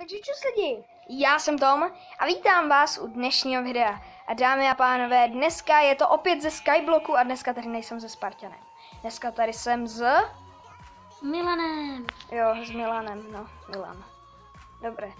Takže čus lidi, já jsem Tom a vítám vás u dnešního videa. A dámy a pánové, dneska je to opět ze Skyblocku a dneska tady nejsem se Spartanem. Dneska tady jsem s Milanem. Jo, s Milanem, no, Milan. Dobré.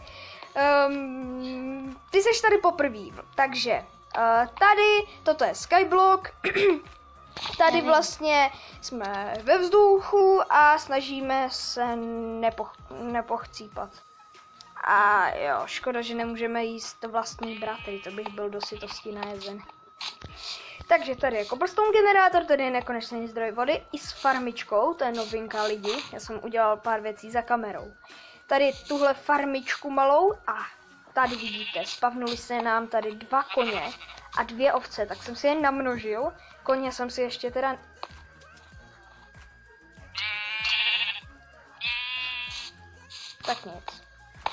Ty seš tady poprvé, takže tady, toto je Skyblock. Tady vlastně jsme ve vzduchu a snažíme se nepochcípat. A jo, škoda, že nemůžeme jíst vlastní bratry, to bych byl dosytosti najezen. Takže tady je cobblestone generátor, tady je nekonečný zdroj vody i s farmičkou, to je novinka lidi, já jsem udělal pár věcí za kamerou. Tady tuhle farmičku malou a tady vidíte, spavnuli se nám tady 2 koně a 2 ovce, tak jsem si je namnožil, koně jsem si ještě teda... Tak nic.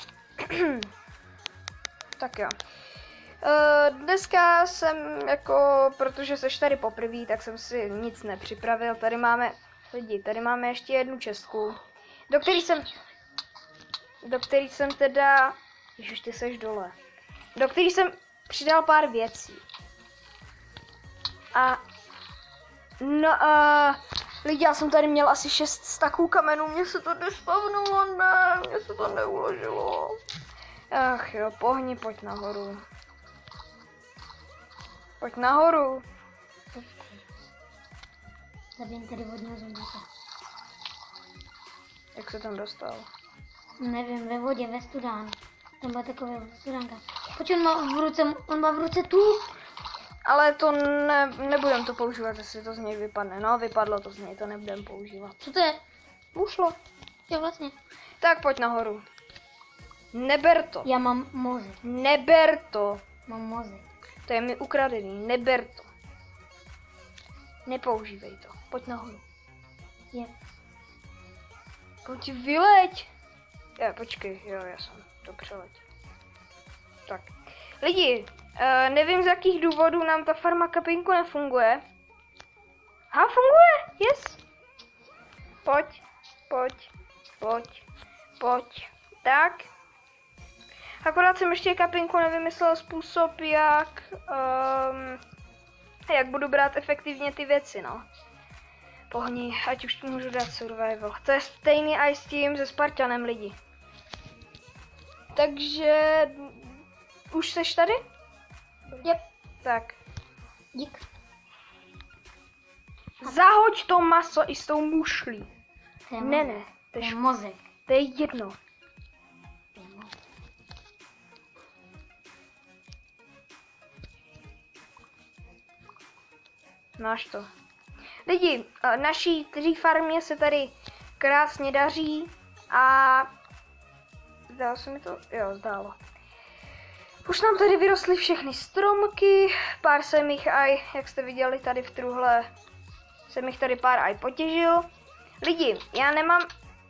Tak jo. Dneska jsem jako, protože seš tady poprvé, tak jsem si nic nepřipravil. Tady máme, lidi, tady máme ještě jednu čestku, do který jsem teda, ježiš, ty seš dole, do který jsem přidal pár věcí. A, no lidi, já jsem tady měl asi 6 staků kamenů, mně se to nespavnulo, ne, mně se to neuložilo. Ach jo, pohni, pojď nahoru. Pojď nahoru. Zabijím tady vodního zombíka. Jak se tam dostal? Nevím, ve vodě, ve studán. Tam byla taková studánka. Pojď, on má v ruce tu. Ale to nebudem to používat, jestli to z něj vypadne. No, vypadlo to z něj, to nebudem používat. Co to je? Ušlo. Jo, vlastně. Tak pojď nahoru. Neber to. Já mám mozek. Neber to. Mám mozek. To je mi ukradený, neber to. Nepoužívej to. Pojď nahoru. Je. Pojď vyleď. Počkej, jo, já jsem to přeletěl. Tak. Lidi, nevím z jakých důvodů nám ta farma kapinku nefunguje. Ha, funguje, yes. Pojď, pojď, pojď, pojď. Tak. Akorát jsem ještě kapinku nevymyslel způsob, jak budu brát efektivně ty věci, no. Pohni, ať už můžu dát survival. To je stejný i s tím se Spartanem, lidi. Takže... Už seš tady? Yep. Tak. Dík. Zahoď to maso i s tou mušlí. Ne, to je mozek. To je jedno. Máš to. Lidi, naší 3 farmě se tady krásně daří a zdálo se mi to? Jo, zdálo. Už nám tady vyrostly všechny stromky, pár jsem jich aj, jak jste viděli tady v truhle, jsem jich tady pár aj potěžil. Lidi, já nemám...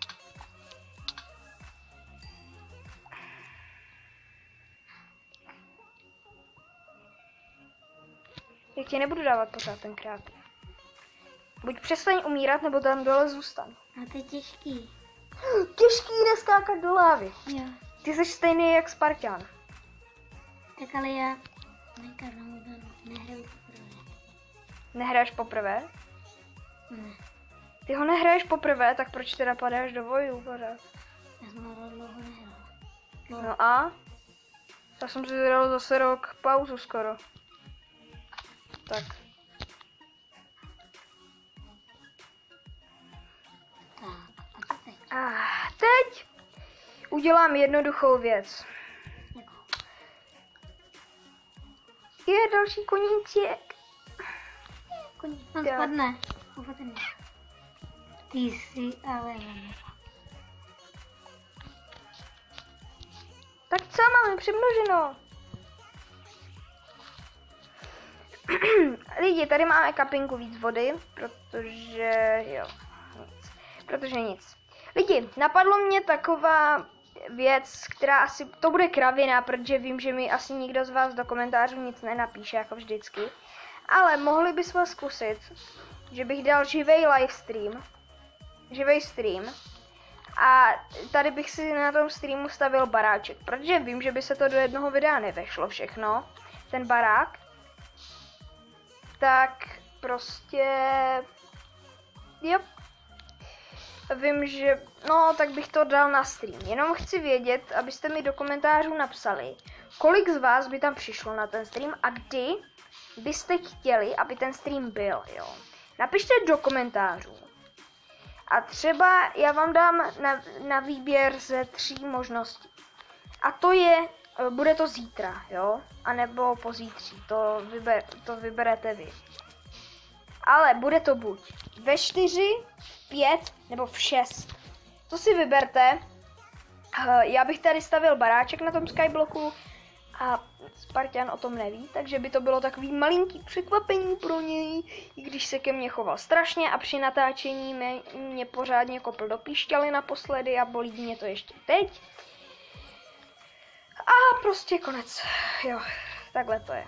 Já ti nebudu dávat pořád tenkrát. Buď přestaň umírat, nebo tam dole zůstan. A to je těžký. Těžký neskákat do lávy. Jo. Ty jsi stejný jak Spartan. Tak ale já nehraju poprvé. Nehraješ poprvé? Ne. Ty ho nehraješ poprvé, tak proč teda padáš do vojů pořád? Já jsem ho dlouho nehrál. No a? Já jsem si dal zase rok pauzu skoro. Tak. Tak, a co teď? Teď udělám jednoduchou věc. Jako? Je další koníček. Koní, tam Jo. spadne. Opatrně. Ty jsi ale ne. Tak co, máme přemnoženo? Lidi, tady máme kapinku víc vody, protože jo, nic. Protože nic. Lidi, napadlo mě taková věc, která asi, to bude kravina, protože vím, že mi asi nikdo z vás do komentářů nic nenapíše, jako vždycky. Ale mohli bychom zkusit, že bych dal živej livestream, živej stream A tady bych si na tom streamu stavil baráček, protože vím, že by se to do jednoho videa nevešlo všechno, ten barák. Tak prostě, vím, že, no tak bych to dal na stream. Jenom chci vědět, abyste mi do komentářů napsali, kolik z vás by tam přišlo na ten stream a kdy byste chtěli, aby ten stream byl, jo. Napište do komentářů. A třeba já vám dám na výběr ze 3 možností. A to je, bude to zítra, jo? A nebo pozítří, to vyberete vy. Ale bude to buď ve 4, 5 nebo v 6. To si vyberte. Já bych tady stavil baráček na tom skyblocku a Spartan o tom neví, takže by to bylo takový malinký překvapení pro něj, i když se ke mně choval strašně a při natáčení mě pořádně kopl do píšťaly naposledy a bolí mě to ještě teď. A prostě konec. Jo, takhle to je.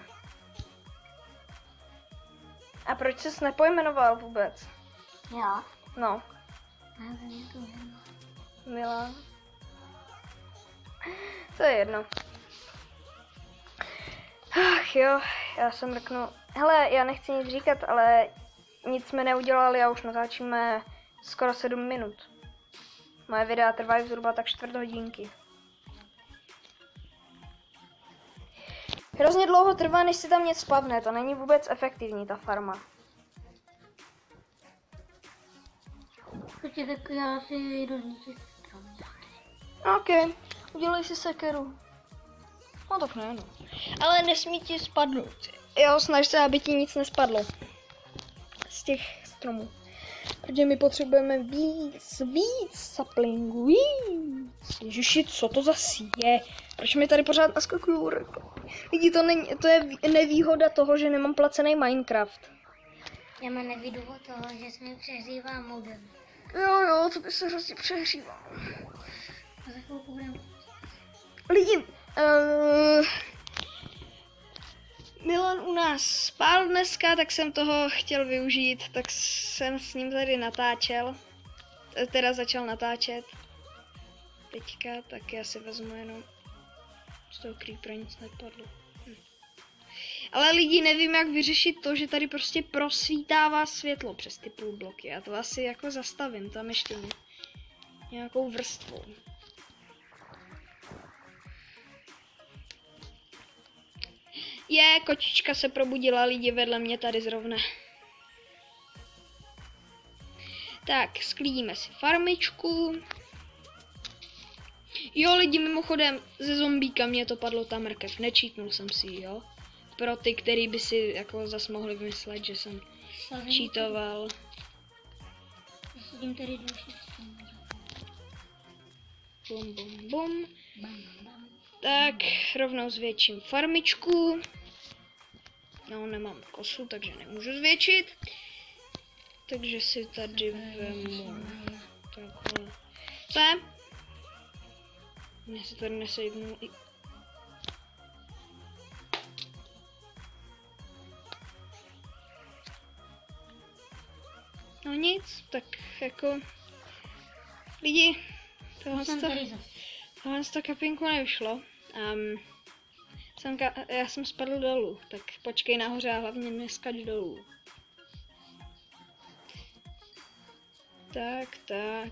A proč ses nepojmenoval vůbec? Já. No. Milan. To je jedno. Ach jo, já jsem řeknu, hele, já nechci nic říkat, ale nic jsme neudělali a už natáčíme skoro 7 minut. Moje videa trvají zhruba tak 4 hodinky. Hrozně dlouho trvá, než si tam něco spavne, to není vůbec efektivní, ta farma. Počkej, tak já si jdu zničit strom. OK, udělej si sekeru. No tak ne, no. Ale nesmí ti spadnout. Jo, snaž se, aby ti nic nespadlo. Z těch stromů. Protože my potřebujeme víc saplingů, víc. Ježiši, co to zase je? Proč mi tady pořád naskakují? Lidi, to je nevýhoda toho, že nemám placený Minecraft. Já mám nevýhodu toho, že se mi přehřívá modem. Jo, to by se hrozně přehřívalo. A za chvilku budeme. Lidi, Milan u nás spál dneska, tak jsem toho chtěl využít, tak jsem s ním tady natáčel. Teda začal natáčet. Teďka, tak já si vezmu jenom z toho creepera nic nepadlo. Ale lidi, nevím, jak vyřešit to, že tady prostě prosvítává světlo přes ty půlbloky. Já to asi jako zastavím, tam ještě nějakou vrstvou. Kočička se probudila, lidi vedle mě tady zrovna. Tak, sklidíme si farmičku. Jo, lidi, mimochodem, ze zombíka mě to padlo ta mrkev, nečítnul jsem si ji, jo. Pro ty, který by si jako zas mohli vymyslet, že jsem čítoval. Sedím tady další. Bum, bum, bum. Tak, rovnou zvětším farmičku. No, nemám kosu, takže nemůžu zvětšit. Takže si tady vemu takhle. Mně se tady nesejvnul i... No nic, tak jako... Lidi, tohle z toho kapinku nevyšlo. Já jsem spadl dolů, tak počkej nahoře a hlavně neskač dolů. Tak.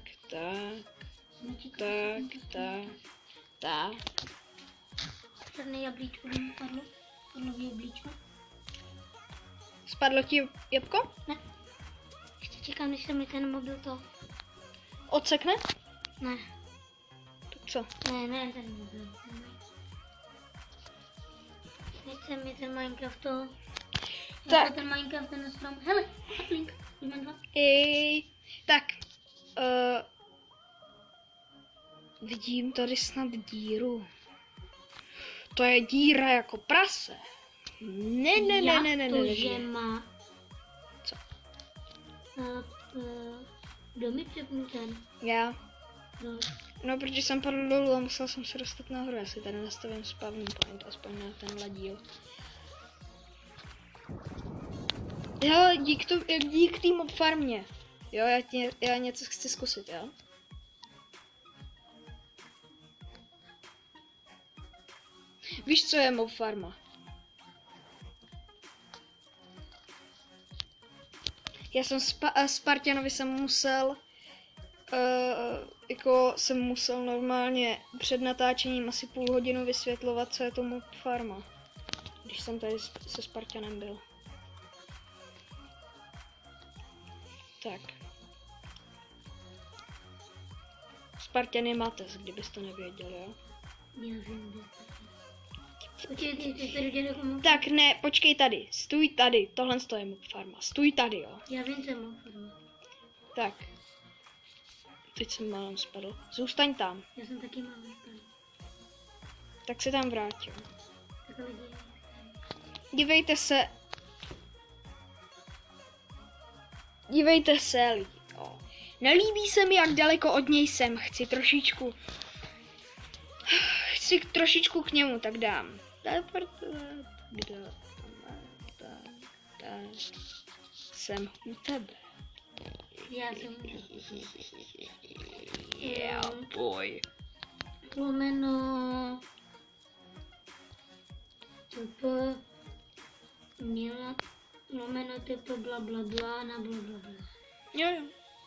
Černé jablíčko mi padlo. Padlo jablíčko. Spadlo ti jabko? Ne. Ještě čekám, než se mi ten mobil to... Odsekne? Ne. Tak co? Ne, ten mobil. Nechce mi ten Minecraft to... Tak. Ten Minecraft, ten strom. Hele, link. Jdeme 2. Tak. Vidím tady snad díru. To je díra jako prase. Ne. že má... Co? Kdo mi přepnul ten? Já. No, protože jsem padl dolů a musel jsem se dostat nahoru. Já si tady nastavím spavný point, aspoň na tenhle díl. Jo, dík té mob farmě. Jo, já něco chci zkusit, jo? Víš, co je mob farma? Já jsem Spartanovi jsem musel, jsem musel normálně před natáčením asi půl hodinu vysvětlovat, co je to mob farma. Když jsem tady se Spartanem byl. Tak. Spartan je Mates, kdybyste nevěděli, jo? Já vím, počkej, ty tady jde do Tak ne, počkej tady, stůj tady, tohle je mob farma, stůj tady, jo? Já vím, co mám farma. Tak. Teď jsem málem spadl. Zůstaň tam. Já jsem taky mám spadl. Tak se tam vrátil. Tak lidi. Dívejte se. Dívejte se, lidi. O. Nelíbí se mi, jak daleko od něj jsem. Chci trošičku k němu, tak dám. Jsem u tebe. Já jsem... Yeah, boy. Lomeno... TP... Měla... Lomeno TP bla bla bla na bla bla bla. Jo.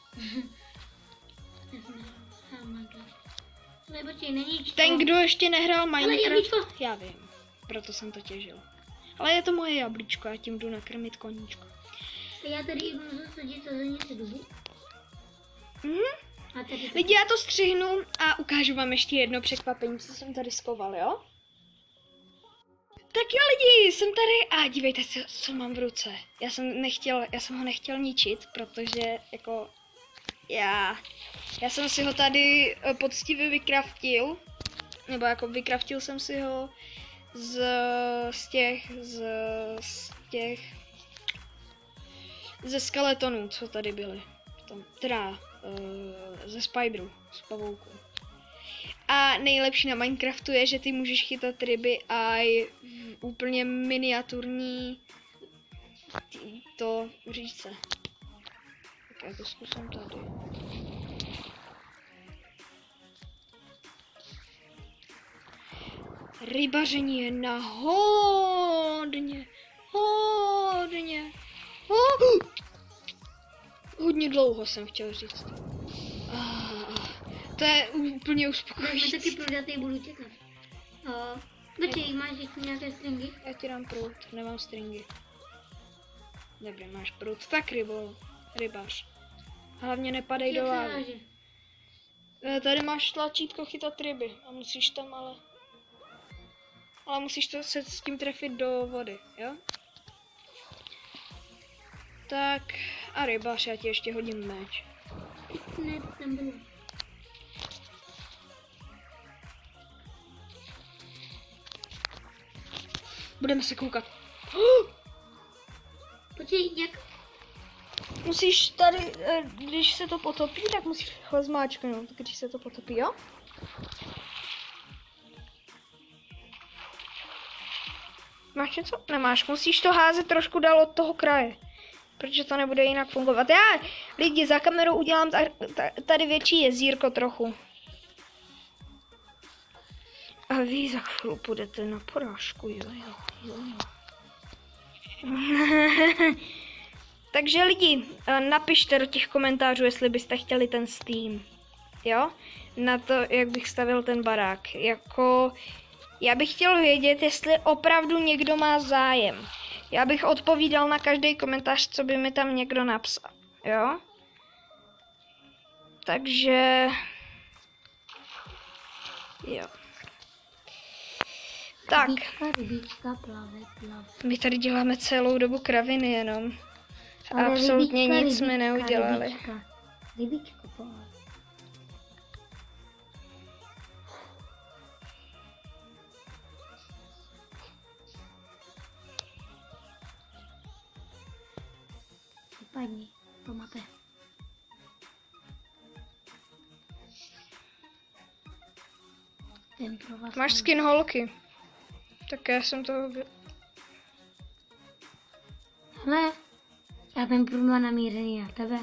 Ale počkej, není čto. Ten, kdo ještě nehrál Minecraft, jablíčko. já vím, proto jsem to těžil. Ale je to moje jablíčko, já tím jdu nakrmit koníčko. Já tady jdu zasadit sazenici dubu. A tady to... Lidi, já to střihnu a ukážu vám ještě jedno překvapení, co jsem tady skoval, jo? Tak jo lidi, jsem tady a dívejte se, co mám v ruce. Já jsem ho nechtěl ničit, protože jako já jsem si ho tady poctivě vykraftil, nebo jako vykraftil jsem si ho ze skeletonů, co tady byly. Ze spideru, z pavouku. A nejlepší na Minecraftu je, že ty můžeš chytat ryby a v úplně miniaturní to v říčce. Tak já to zkusím tady. Rybaření je na hodně dlouho jsem chtěl říct. To je úplně uspokojící. Já taky prodatý budu čekat. Počkej, máš ještě nějaké stringy? Já ti dám prut, nemám stringy. Dobře, máš prut. Tak rybař. Hlavně nepadej do lávy. Tady máš tlačítko chytat ryby a musíš tam ale musíš to se s tím trefit do vody, jo? Tak a rybař, já ti ještě hodím meč. Ne, tam bylo. Budeme se koukat. Počkej, jak? Musíš tady, když se to potopí, tak musíš ho zmáčknout, když se to potopí, jo? Máš něco? Nemáš, musíš to házet trošku dál od toho kraje. Protože to nebude jinak fungovat. Já lidi za kamerou udělám tady větší jezírko trochu. A vy za chvíli půjdete na porážku, jo. Takže lidi, napište do těch komentářů, jestli byste chtěli ten Steam. Jo? Na to, jak bych stavil ten barák. Já bych chtěl vědět, jestli opravdu někdo má zájem. Já bych odpovídal na každý komentář, co by mi tam někdo napsal. Jo? Takže... Jo. Tak. Rybička, plave. My tady děláme celou dobu kraviny jenom. A absolutně nic jsme neudělali. Rybičko, plave. Vypadni, po mapě. Máš skin holky. Tak já jsem toho... Hele, já jsem průma namířený na tebe.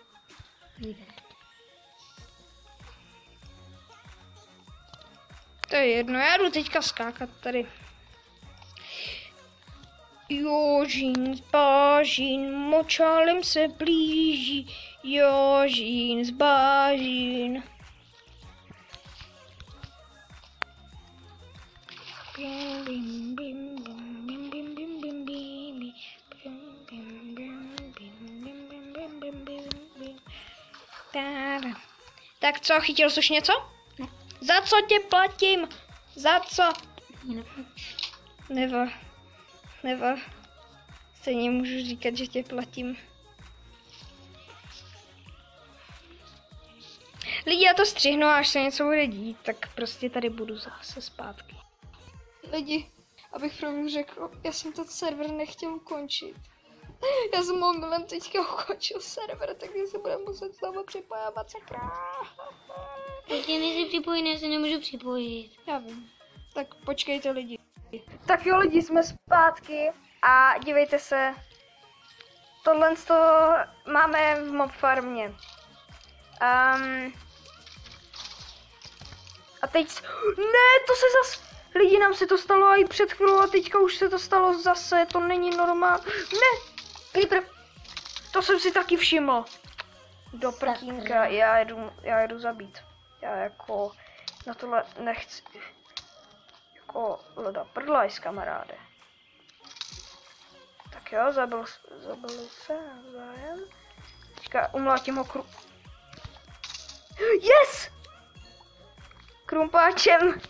Jde. To je jedno, já jdu teďka skákat tady. Jožín z Bážín, močálem se blíží. Jožín z Bážín. Bim, bim, bim, bim, bim, bim, bim, bim, bim, bim, bim, bim, bim, bim, bim, bim, bim, bim, bim. Táda. Tak co, chytil jsi už něco? Ne. Za co tě platím? Za co? Never. Stejně můžu říkat, že tě platím. Lidi, já to střihnu, až se něco bude dít, tak prostě tady budu zase zpátky. Lidi, abych pravdu řekl, já jsem ten server nechtěl ukončit. Já jsem omylem teďka ukončil server, takže se budeme muset znovu připojovat, sakra. Teď nejsi připojený, já se nemůžu připojit. Já vím. Tak počkejte lidi. Tak jo lidi, jsme zpátky a dívejte se. Tohle máme v mob farmě. A teď... Ne, to se zas... Lidi, nám se to stalo i před chvílou a teďka už se to stalo zase, to není normální. Ne! Creeper! To jsem si taky všiml. Do prkínka, já jedu zabít. Já jako na tohle nechci. Jako leda prdlajs, kamaráde. Tak jo, zabil se navzájem. Teďka umlátím ho Yes! Krumpáčem.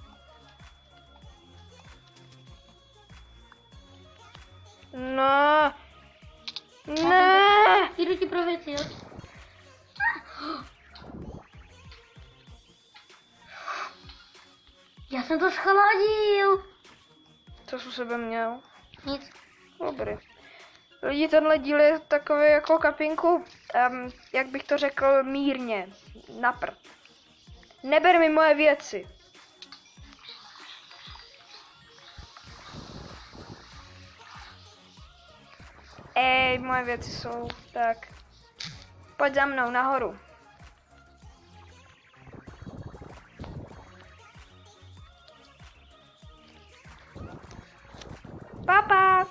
No. Ne. Jdu ti pro věci, jo? Já jsem to schladil. Co jsi u sebe měl? Nic. Dobrý. Lidi, tenhle díl je takový jako kapinku, jak bych to řekl, mírně. Na prd. Neber mi moje věci. Moje věci jsou, tak. Pojď za mnou nahoru. Papa!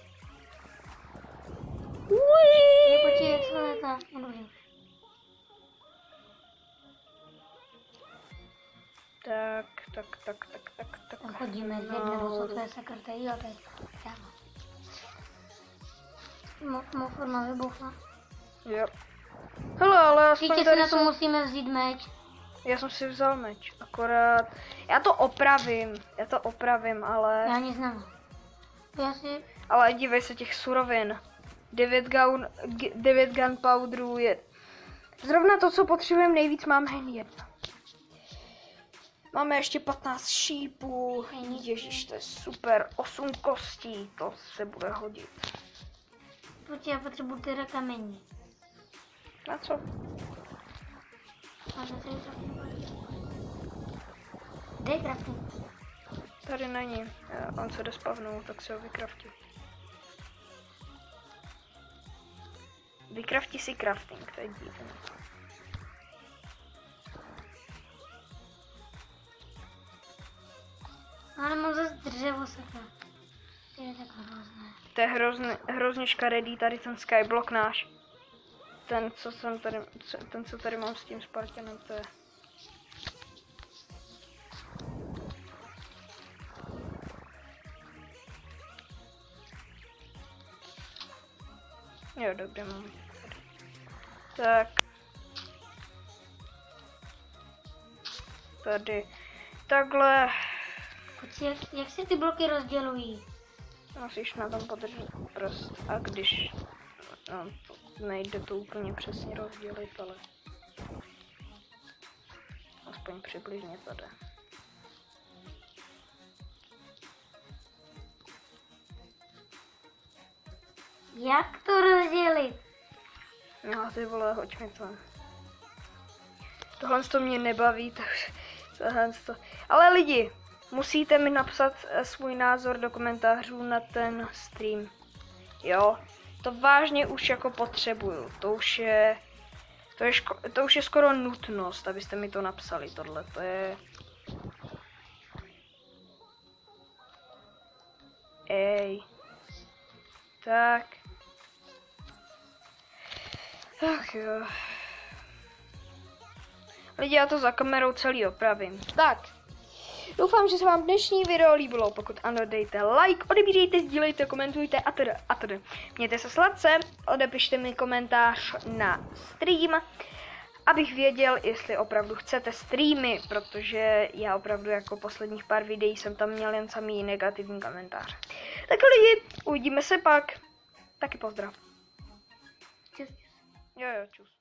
Nepočí, jak se letá. No dobrý. Tak. Tam chodíme z jedného, co to je sakrta, jo, to je právo. Má forma vybuchla. Jo. Hele, ale aspoň Díky, si na to musíme vzít meč. Já jsem si vzal meč, akorát... Já to opravím, ale... Já nic nemám. Já si... Ale dívej se těch surovin. 9 gunpowderů je... Zrovna to, co potřebujeme nejvíc, máme jen jedno. Máme ještě 15 šípů. Ježíš, to je super. 8 kostí, to se bude hodit. Počkej, já potřebuji teda kamení. Na co? Kde je crafting? Tady není. On se jde spavnout, tak se ho vykraftí. Vykraftí si crafting, to je divné. Ale mám zase dřevo, sakra. To je tak hrozné. To je hrozně škaredý tady ten skyblock náš. Ten, co tady mám s tím Spartanem, to je... Jo, dobře, mám. Tak. Tady. Takhle. Počkej, jak se ty bloky rozdělují? Musíš na tom podržet prst. A když... No, nejde to úplně přesně rozdělit, ale... Aspoň přibližně to jde. Jak to rozdělit? No ty vole, hoď mi to. Tohle to mě nebaví, takže tohle to... Ale lidi, musíte mi napsat svůj názor do komentářů na ten stream. Jo, to vážně už jako potřebuju. To už je skoro nutnost, abyste mi to napsali. Tohle to je... Hej. Tak. Ach jo. Lidi, já to za kamerou celý opravím. Tak. Doufám, že se vám dnešní video líbilo. Pokud ano, dejte like, odebírejte, sdílejte, komentujte a tedy. Mějte se sladce, odepište mi komentář na stream, abych věděl, jestli opravdu chcete streamy, protože já opravdu jako posledních pár videí jsem tam měl jen samý negativní komentář. Tak lidi, uvidíme se pak. Taky pozdrav. Čus. Jo, čus.